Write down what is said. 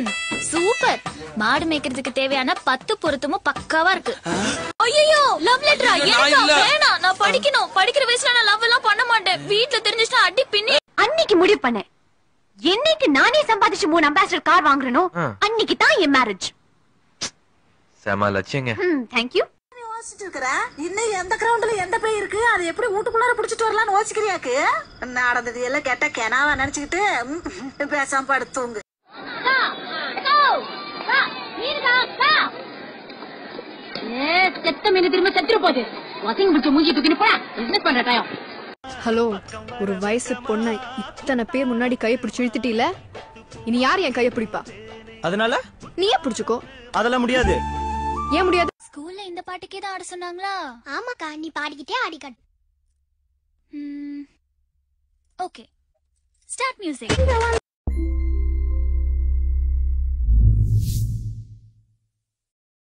Super. மாடு மேய்க்கிறதுக்கு தேவையான 10 பொருத்தமும் பக்காவா இருக்கு. ஐயோ லவ் லெட்டரா? வேணாம், நான் படிக்கணும். படிக்கிற வயசுல நான் லவ் எல்லாம் பண்ண மாட்டேன். வீட்ல தெரிஞ்சிட்டா அடி பின்னி. அன்னைக்கு முடிவு பண்ணேன், என்னைக்கு நானே சம்பாதிச்சு 3 அம்பாசிடர் கார் வாங்குறனோ அன்னைக்கு தான் என் மேரேஜ். செம லட்சியங்க. Thank you. யோசிச்சிட்டு இருக்கற இன்னும் எந்த கிரவுண்ட்ல எந்த பேய் இருக்கு, அது எப்படி வீட்டுக்குள்ளார புடிச்சிட்டு வரலாம்னு யோசிக்கிறியாக்கு? நடந்தது எல்லாம் கேட்டா கெனாவா நினைச்சுக்கிட்டு பேசாம படுத்துங்க. செத்த மீன் திரும்ப செத்துரு போகுது. வசிங்க பிடிச்ச மூஞ்சி தூக்கிட்டு போடா. பிசினஸ் பண்ற டைம். ஹலோ, ஒரு வயசு பொண்ணை இத்தனை பேர் முன்னாடி கையை பிடிச்சு இழுத்துட்டீல, இனி யார் என் கையை பிடிப்பா? அதனால நீயே பிடிச்சுக்கோ. அதெல்லாம் முடியாது. ஏன் முடியாது? ஸ்கூல்ல இந்த பாட்டுக்கே தான் ஆட சொன்னாங்களா? ஆமாக்கா, நீ பாடிக்கிட்டே ஆடி காட்டு. Okay, start music.